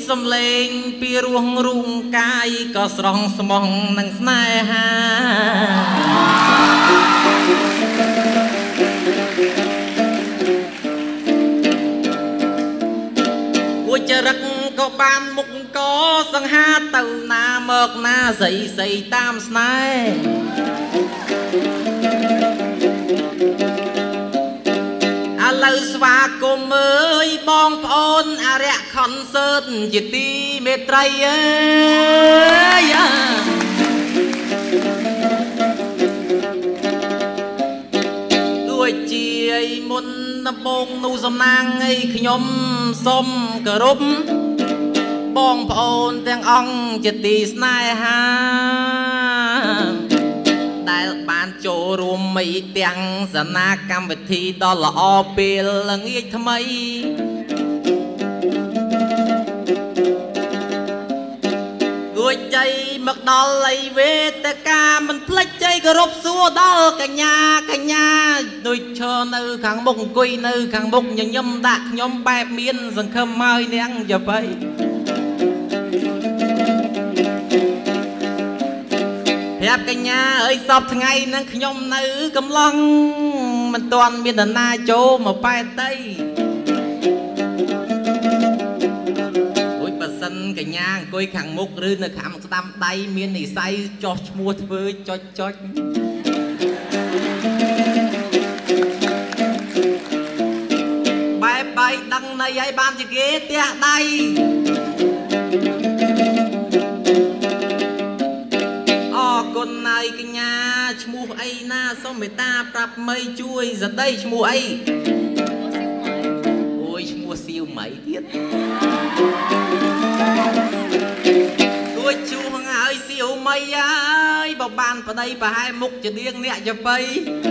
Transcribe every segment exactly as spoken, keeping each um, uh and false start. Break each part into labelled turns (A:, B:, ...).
A: សំឡេងពីរោះរូងកាយក៏ស្រស់ស្មោះនឹងស្នេហាគួចរឹកក៏បានមុខក៏សង្ហាទៅណាមកណាស្អីស្អីតាមស្នេហ៍ឥឡូវស្វាគមន៍អើយបងប្អូនអរិយខនសើតជាទីមេត្រីអើយដូចជាមុនដំបូងនោះសំណាងអីខ្ញុំសូមគោរពបងប្អូនទាំងអង្គជាទីស្នេហាដែលបានចូលរួមមីទាំងសនាកម្មវិធីដ៏ល្អពេលល្ងាចថ្មីគួចใจមកដល់អីវេទកាមិនភ្លេចใจគោរពសួរដល់កញ្ញាកញ្ញាដូចឈរនៅខាងមុខអង្គុយនៅខាងមុខញញឹមដាក់ខ្ញុំបែបមានសង្ឃឹមហើយនាងយ៉ាបៃប្រាប់កញ្ញាអើយសពថ្ងៃនឹងខ្ញុំនៅកំឡុងមិនទាន់មាននរណាចូលមកប៉ែតីអូយបើសិនកញ្ញាអង្គុយខាងមុខឬនៅខាងស្ដាំដៃមាននិស័យចោះឈ្មោះធ្វើចុចចុចបែបបាយដឹងន័យឲ្យបានជាគេទះដៃគុណហើយកញ្ញាឈ្មោះអីណាសូមមេត្តាប្រាប់មីជួយសដីឈ្មោះអីអូយឈ្មោះសៀវម៉ៃទៀតទួចជួងហើយសៀវម៉ៃអើយបើបានប្តីប្រហែលមុខជានាងអ្នកចបៃ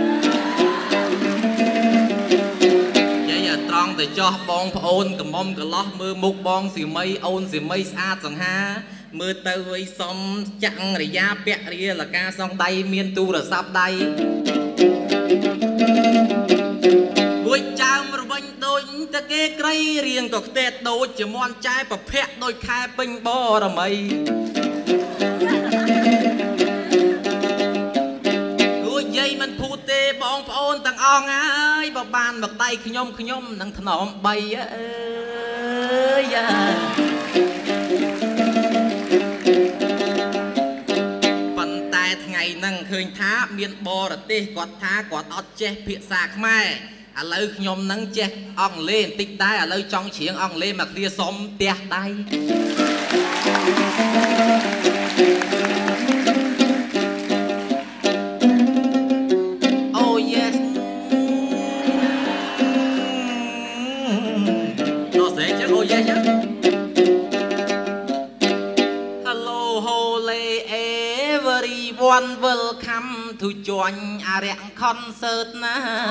A: យាយត្រង់ទៅចោះបងប្អូនកំមុំកលោះមើលមុខបងសៀវម៉ៃអូនសៀវម៉ៃស្អាតសង្ហាមើលទៅឲ្យសំចាក់រយាពាក់រាលកាសងដៃមានទូរស័ព្ទដៃគួចចើមរវិញដូចតែគេក្រីរៀងក៏ខ្ទេតដូចជាមន់ចែប្រភ័ក្រដូចខែពេញបរមីគួចយាយមិនភូតទេបងប្អូនទាំងអស់អើយបើបានមកដៃខ្ញុំខ្ញុំនឹងថ្នមបីអើយយ៉ាថ្ងៃហ្នឹងឃើញថាមានបរទេសគាត់ថាគាត់អត់ចេះភាសាខ្មែរឥឡូវខ្ញុំហ្នឹងចេះអង់គ្លេសបន្តិចដែរឥឡូវចង់ច្រៀងអង់គ្លេសមកគ្រាសុំផ្ទះដៃអូ yes នោះសេចអូ yes Hello holy everyone welcome to join អរិយ concert ណា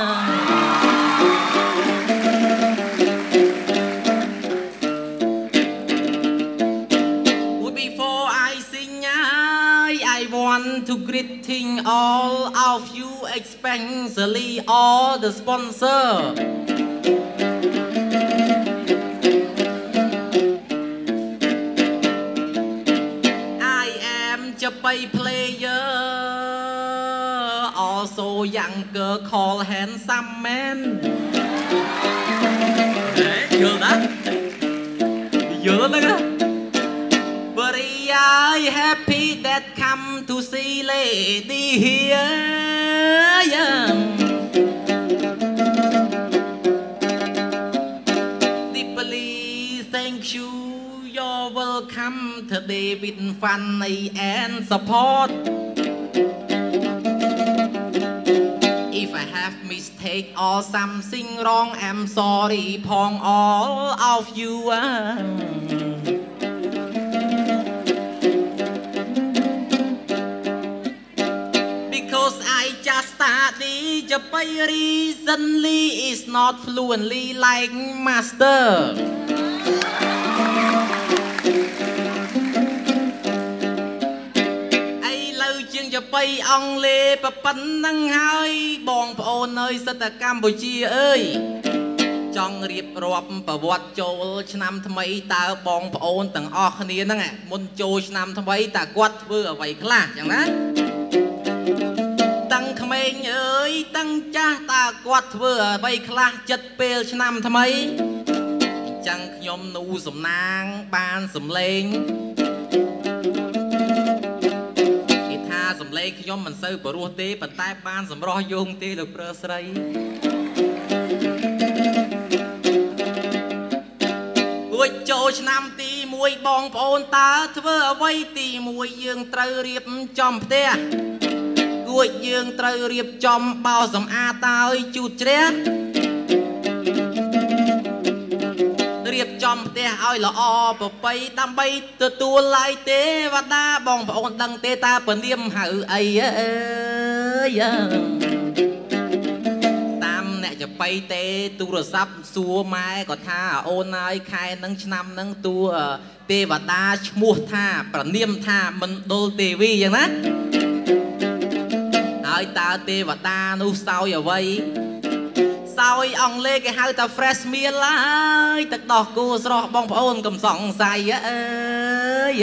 A: Before I sing I want to greeting all of you especially all the sponsor Japai player also younger call handsome man Nhớ đó Nhớ đó Very happy that come to see lady here yeah. Deeply thank you You're welcome today with funny and support If I have mistake or something wrong I'm sorry upon all of you Because I just studied Japan recently is not fluently like masterจะไปអង់គ្លេសប៉ុណ្ណឹងហើយបងប្អូនអើយសិតតែកម្ពុជាអើយចង់រៀបរាប់ប្រវត្តិចូលឆ្នាំថ្មីតើបងប្អូនទាំងអស់គ្នាហ្នឹងមុនចូលឆ្នាំថ្មីតើគាត់ធ្វើអ្វីខ្លះចឹងណាតាំងក្មេងអើយតាំងចាស់តើគាត់ធ្វើអ្វីខ្លះចិត្តពេលឆ្នាំថ្មីចឹងខ្ញុំនូសំណាងបានសំឡេងគេថាសំឡេងខ្ញុំមិនសូវបរោះទេប៉ុន្តែបានសម្រោះយោងទេលោកព្រើស្រីរួចចូលឆ្នាំទីមួយបងប្អូនតើធ្វើអ្វីទីមួយយើងត្រូវរៀបចំផ្ទះរួចយើងត្រូវរៀបចំបោសសម្អាតឲ្យជូតជ្រះរៀបចំផ្ទះឲ្យល្អប្រពៃដើម្បីទទួលឡាយទេវតាបងប្អូនដឹងទេតើពនាមហៅអីអើយតាមអ្នកចបៃទេទូរស័ព្ទសួរម៉ែក៏ថាអូនហើយខែនឹងឆ្នាំនឹងតួទេវតាឈ្មោះថាប្រនាមថាមណ្ឌលទេវីយ៉ាងណាហើយតើទេវតានោះសោយអ្វីសោយអង់គ្លេសគេហៅថា fresh meal ហើយទឹកដោះគោស្រស់បងប្អូនកុំសង្ស័យអើយ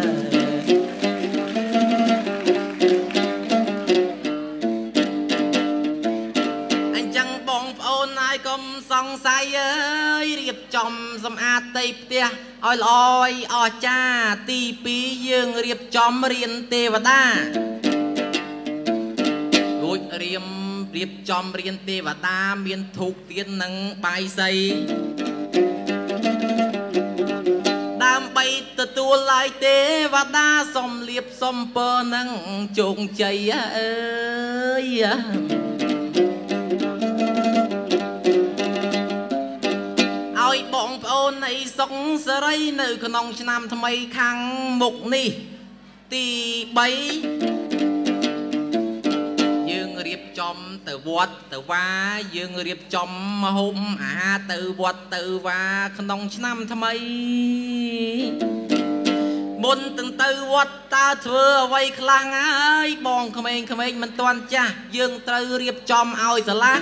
A: អញ្ចឹងបងប្អូនហើយកុំសង្ស័យអើយរៀបចំសម្អាតទីផ្ទះឲ្យល្អឲ្យអស្ចារ្យទីពីរយើងរៀបចំរៀនទេវតារួចរៀមរៀបចំរៀនទេវតាមានធូបទៀននិងបាយសីដើម្បីទទួលឡាយទេវតាសុំលៀបសុំពរនឹងជោគជ័យអើយឲ្យបងប្អូននៃសុខសេរីនៅក្នុងឆ្នាំថ្មីខាងមុខនេះទីបីរៀបចំទៅវត្តទៅវាយើងរៀបចំមហូបអាហារទៅវត្តទៅវាក្នុងឆ្នាំថ្មីមុនទាំងទៅវត្តតើធ្វើអ្វីខ្លះហើយបងក្មេងៗមិនទាន់ចាស់យើងត្រូវរៀបចំឲ្យស្រឡះឥ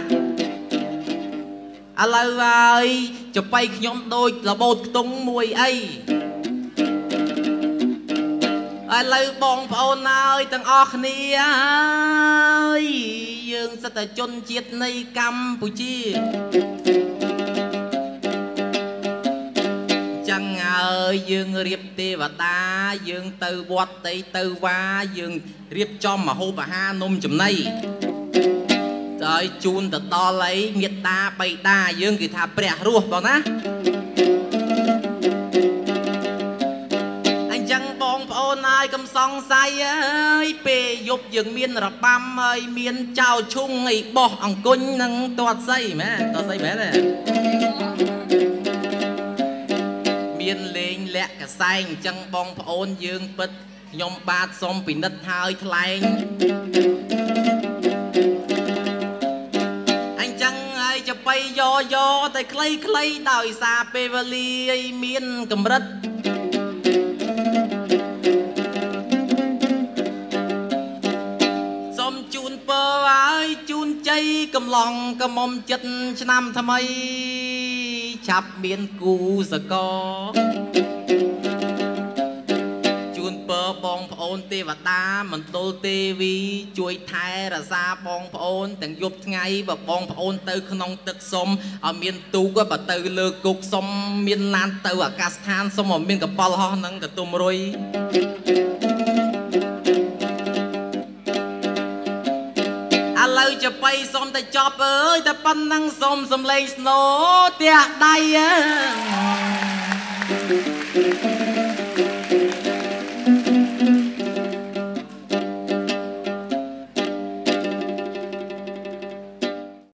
A: ឡូវហើយចបៃខ្ញុំដូចរបូតខ្ទង់មួយអីឥឡូវបងប្អូនហើយទាំងអស់គ្នាហើយយើងសិតតែជនជាតិនៃកម្ពុជាចឹងហើយយើងរៀបទេវតាយើងទៅវត្តទៅទៅវាយើងរៀបចំម្ហូបអាហារនំចំណីហើយជូនទៅដល់អីមេត្តាបៃតាយើងគេថាព្រះរស់បងណាបងប្អូនហើយកុំសង្ស័យអើយពេលយប់យើងមានរបាំហើយមានចៅឈុងអីបោះអង្គុញនឹងទាត់ស័យមែនទាត់ស័យមែនទេមានលេងលាក់កសែងអញ្ចឹងបងប្អូនយើងពិតខ្ញុំបាទសូមពិនិត្យហើយថ្លែងអញ្ចឹងហើយចបៃយោយោតែខ្លីខ្លីដោយសារពេលវេលាមានកម្រិតជូនជ័យកំឡងកមុំចិត្តឆ្នាំថ្មីឆាប់មានគូសកជូនពរបងប្អូនទេវតាមណ្ឌលទេវីជួយថែរក្សាបងប្អូនទាំងយប់ថ្ងៃបើបងប្អូនទៅក្នុងទឹកសុំឲ្យមានទូកបើទៅលើគុកសុំមានឡានទៅអាកាសដ្ឋានសុំឲ្យមានកប៉ាល់ហោះនឹងកតុំរុយឥឡូវចបៃសុំតែចប់អើយតែប៉ុណ្ណឹងសុំសំឡេងស្នូទះដៃអើ